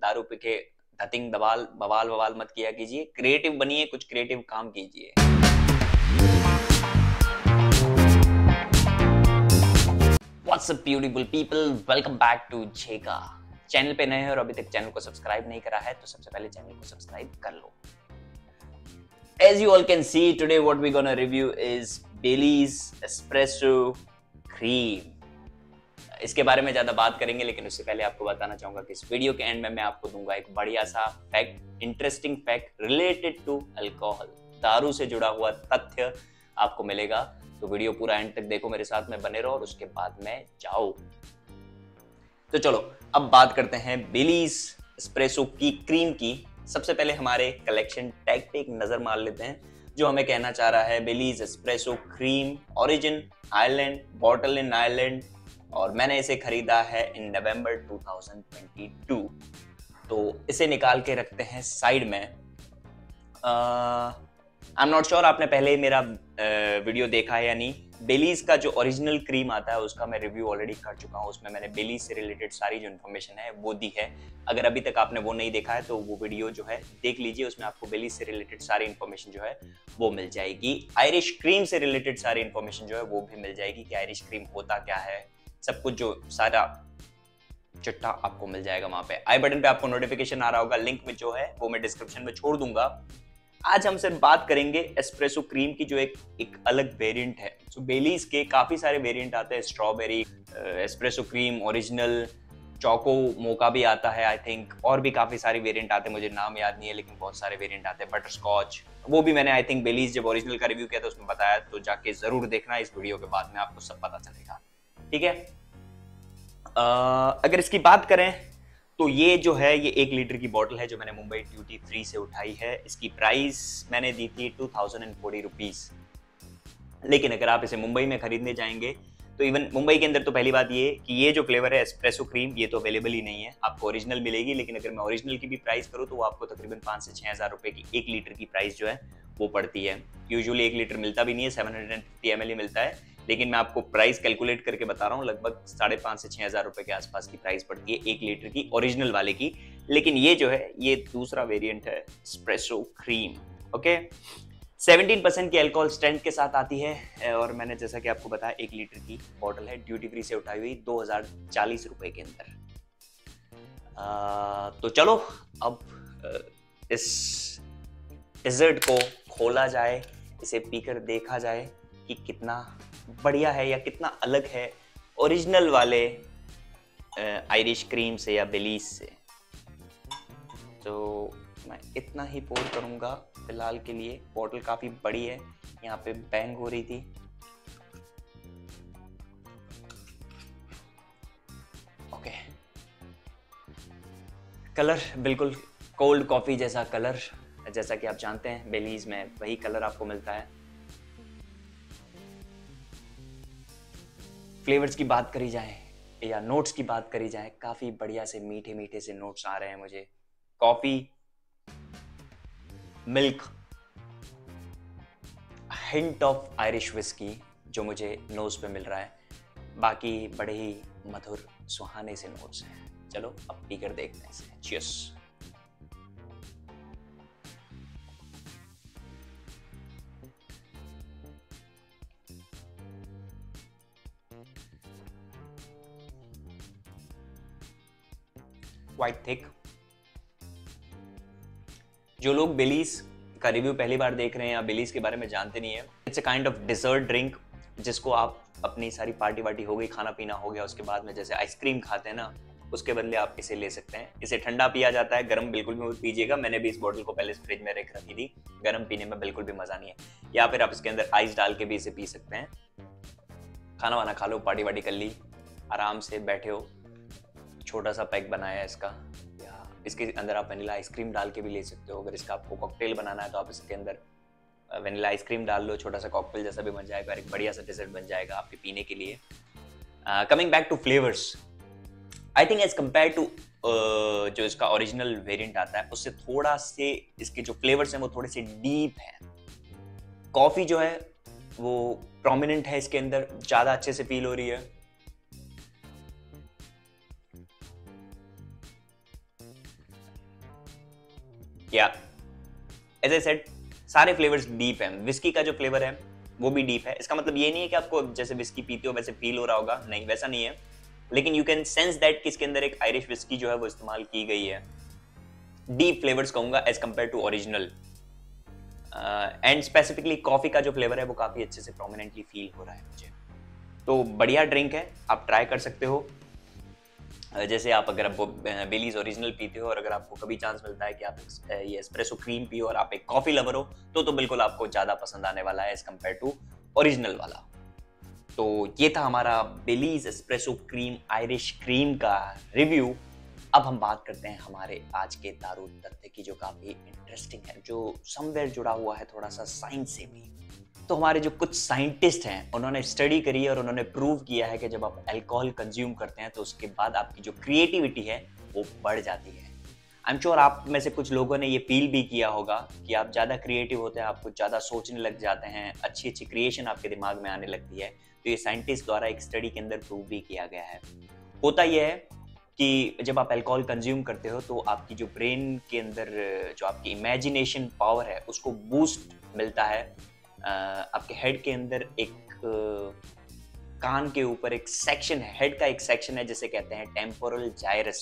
दारू पी के धतिंग दबाल बवाल बवाल मत किया कीजिए, क्रिएटिव बनिए, कुछ क्रिएटिव काम कीजिए। What's up beautiful people, welcome back to Jheka. Channel पे नए हो और अभी तक चैनल को सब्सक्राइब नहीं करा है तो सबसे पहले चैनल को सब्सक्राइब कर लो। As you all can see, today what we're gonna review is Bailey's Espresso Cream। इसके बारे में ज्यादा बात करेंगे, लेकिन उससे पहले आपको बताना चाहूंगा कि इस वीडियो के एंड में मैं आपको दूंगा एक बढ़िया सा fact, interesting fact related to alcohol, दारू से जुड़ा हुआ तथ्य आपको मिलेगा। तो वीडियो पूरा एंड तक देखो, मेरे साथ में बने रहो और उसके बाद में जाओ। तो चलो अब बात करते हैं बेलीज एस्प्रेसो की क्रीम की। सबसे पहले हमारे कलेक्शन टैग पे एक नजर मार लेते हैं, जो हमें कहना चाह रहा है Baileys espresso cream, origin Ireland, bottle in Ireland, और मैंने इसे खरीदा है इन नवंबर 2022। तो इसे निकाल के रखते हैं साइड में। आई एम नॉट श्योर आपने पहले मेरा वीडियो देखा है या नहीं। बेलीज का जो ओरिजिनल क्रीम आता है उसका मैं रिव्यू ऑलरेडी कर चुका हूँ, उसमें मैंने बेलीज से रिलेटेड सारी जो इन्फॉर्मेशन है वो दी है। अगर अभी तक आपने वो नहीं देखा है तो वो वीडियो जो है देख लीजिए, उसमें आपको बेलीज से रिलेटेड सारी इन्फॉर्मेशन जो है वो मिल जाएगी। आयरिश क्रीम से रिलेटेड सारी इन्फॉर्मेशन जो है वो भी मिल जाएगी कि आयरिश क्रीम होता क्या है, सब कुछ जो सारा चिट्ठा आपको मिल जाएगा वहां पे। आई बटन पे आपको नोटिफिकेशन आ रहा होगा, लिंक में जो है वो मैं डिस्क्रिप्शन में छोड़ दूंगा। आज हम सिर्फ बात करेंगे एस्प्रेसो क्रीम की, जो एक अलग वेरिएंट है। तो बेलीज के काफी सारे वेरिएंट आते हैं, strawberry espresso cream, original, choco mocha भी आता है आई थिंक, और भी काफी सारे वेरिएंट आते हैं, मुझे नाम याद नहीं है लेकिन बहुत सारे वेरिएंट आते हैं। बटर स्कॉच, वो भी मैंने आई थिंक बेलीज जब ओरिजिनल का रिव्यू किया था उसमें बताया, तो जाके जरूर देखना इस वीडियो के बाद में, आपको सब पता चलेगा। ठीक है, अगर इसकी बात करें तो ये जो है ये 1 लीटर की बोतल है जो मैंने मुंबई ड्यूटी फ्री से उठाई है। इसकी प्राइस मैंने दी थी 2040 रुपीज, लेकिन अगर आप इसे मुंबई में खरीदने जाएंगे तो इवन मुंबई के अंदर तो पहली बात ये कि ये जो फ्लेवर है एस्प्रेसो क्रीम ये तो अवेलेबल ही नहीं है, आपको ओरिजिनल मिलेगी। लेकिन अगर मैं ओरिजिनल की भी प्राइस करूँ तो वो आपको तकरीबन 5 से 6 हज़ार रुपए की 1 लीटर की प्राइस जो है वो पड़ती है। यूजुअली 1 लीटर मिलता भी नहीं है, 750 ml ही मिलता है, लेकिन मैं आपको प्राइस कैलकुलेट करके बता रहा हूँ, लगभग 5.5 से 6 हज़ार रुपए के आसपास की प्राइस पड़ती है 1 लीटर की ओरिजिनल वाले की। लेकिन ये जो है ये दूसरा वेरिएंट है एस्प्रेसो क्रीम। ओके, 17% की अल्कोहल स्ट्रेंथ के साथ आती है, और मैंने जैसा कि आपको बताया 1 लीटर की बोतल है, ड्यूटी फ्री से उठाई हुई 2040 रुपए के अंदर। तो चलो अब इस डेजर्ट को खोला जाए, इसे पीकर देखा जाए कि कितना बढ़िया है या कितना अलग है ओरिजिनल वाले आयरिश क्रीम से या बेलीज से। तो मैं इतना ही पोर करूंगा फिलहाल के लिए। बोतल काफी बड़ी है, यहाँ पे बैंग हो रही थी। ओके, कलर बिल्कुल कोल्ड कॉफी जैसा कलर, जैसा कि आप जानते हैं बेलीज में वही कलर आपको मिलता है। फ्लेवर्स की बात करी जाए या नोट्स की बात करी जाए, काफी बढ़िया से मीठे मीठे से नोट्स आ रहे हैं मुझे। Coffee, milk, hint of Irish whisky जो मुझे नोज पे मिल रहा है, बाकी बड़े ही मधुर सुहाने से नोट्स हैं। चलो अब पीकर देखते हैं इसे। चीयर्स। Quite thick. जो लोग बेलीज का रिव्यू पहली बार देख रहे हैं या बेलीज के बारे में जानते नहीं है, it's a kind of dessert drink जिसको आप अपनी सारी पार्टी वार्टी हो गई, खाना पीना हो गया, उसके बाद में जैसे आइसक्रीम खाते हैं ना, उसके बदले आप इसे ले सकते हैं। इसे ठंडा पिया जाता है, गर्म बिल्कुल भी मत पीजिएगा। मैंने भी इस बोतल को पहले फ्रिज में रख रखी थी, गर्म पीने में बिल्कुल भी मजा नहीं है। या फिर आप इसके अंदर आइस डाल के भी इसे पी सकते हैं। खाना वाना खा लो, पार्टी वार्टी कर ली, आराम से बैठे हो, छोटा सा पैक बनाया है इसका, या इसके अंदर आप वनीला आइसक्रीम डाल के भी ले सकते हो। अगर इसका आपको कॉकटेल बनाना है तो आप इसके अंदर वनीला आइसक्रीम डाल लो, छोटा सा कॉकटेल जैसा भी बन जाएगा, एक बढ़िया सा डेजर्ट बन जाएगा आपके पीने के लिए। Coming back to flavours, I think as compare to जो इसका ओरिजिनल वेरिएंट आता है उससे थोड़ा से इसके जो फ्लेवर्स हैं वो थोड़े से डीप हैं। कॉफी जो है वो प्रोमिनेंट है इसके अंदर, ज्यादा अच्छे से फील हो रही है। या एज आई सेड सारे फ्लेवर्स डीप हैं। विस्की का जो फ्लेवर है वो भी डीप है। इसका मतलब ये नहीं है कि आपको जैसे विस्की पीते हो वैसे फील हो रहा होगा, नहीं वैसा नहीं है, लेकिन यू कैन सेंस दैट कि इसके अंदर एक आयरिश विस्की जो है वो इस्तेमाल की गई है। डीप फ्लेवर्स कहूंगा as compare to original. And specifically coffee का जो फ्लेवर है वो काफी अच्छे से प्रोमिनेंटली फील हो रहा है मुझे। तो बढ़िया ड्रिंक है, आप ट्राई कर सकते हो। जैसे आप अगर आप बेलीज ओरिजिनल पीते हो और अगर आपको कभी चांस मिलता है कि आप ये एस्प्रेसो क्रीम पियो और आप एक कॉफी लवर हो तो बिल्कुल आपको ज्यादा पसंद आने वाला है एज कंपेयर टू ओरिजिनल वाला। तो ये था हमारा Baileys espresso cream Irish cream का रिव्यू। अब हम बात करते हैं हमारे आज के दारू तथ्य की, जो काफी इंटरेस्टिंग है, जो समवेयर जुड़ा हुआ है थोड़ा सा साइंस से भी। तो हमारे जो कुछ साइंटिस्ट हैं उन्होंने स्टडी करी और उन्होंने प्रूव किया है कि जब आप अल्कोहल कंज्यूम करते हैं तो उसके बाद आपकी जो क्रिएटिविटी है वो बढ़ जाती है। आई एम श्योर आप में से कुछ लोगों ने ये फील भी किया होगा कि आप ज़्यादा क्रिएटिव होते हैं, आप कुछ ज़्यादा सोचने लग जाते हैं, अच्छी अच्छी क्रिएशन आपके दिमाग में आने लगती है। तो ये साइंटिस्ट द्वारा एक स्टडी के अंदर प्रूव भी किया गया है। होता यह है कि जब आप अल्कोहल कंज्यूम करते हो तो आपकी जो ब्रेन के अंदर जो आपकी इमेजिनेशन पावर है उसको बूस्ट मिलता है। आपके हेड के अंदर एक कान के ऊपर एक सेक्शन है, हेड का एक सेक्शन है जिसे कहते हैं टेम्पोरल जाइरस।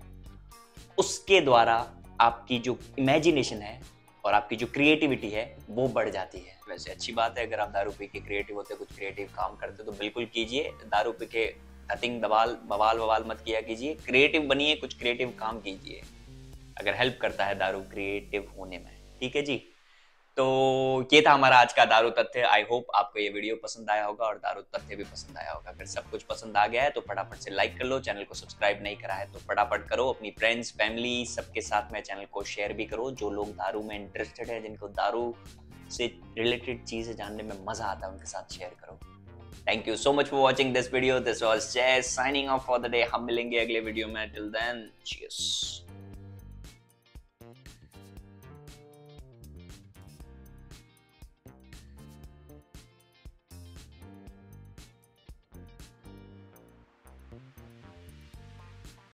उसके द्वारा आपकी जो इमेजिनेशन है और आपकी जो क्रिएटिविटी है वो बढ़ जाती है। वैसे अच्छी बात है, अगर आप दारू पी के क्रिएटिव होते, कुछ क्रिएटिव काम करते तो बिल्कुल कीजिए। दारू पी के धतिंग दबाल बवाल मत किया कीजिए, क्रिएटिव बनिए, कुछ क्रिएटिव काम कीजिए, अगर हेल्प करता है दारू क्रिएटिव होने में। ठीक है जी, तो ये था हमारा आज का दारू तथ्य। आई होप आपको ये वीडियो पसंद आया होगा और दारू तथ्य भी पसंद आया होगा। अगर सब कुछ पसंद आ गया है तो फटाफट से लाइक कर लो, चैनल को सब्सक्राइब नहीं करा है तो फटाफट करो, अपनी फ्रेंड्स फैमिली सबके साथ में चैनल को शेयर भी करो। जो लोग दारू में इंटरेस्टेड है, जिनको दारू से रिलेटेड चीजें जानने में मजा आता है, उनके साथ शेयर करो। Thank you so much for watching this video. This was Jai signing off for the day. हम मिलेंगे अगले वीडियो में। Till then cheers.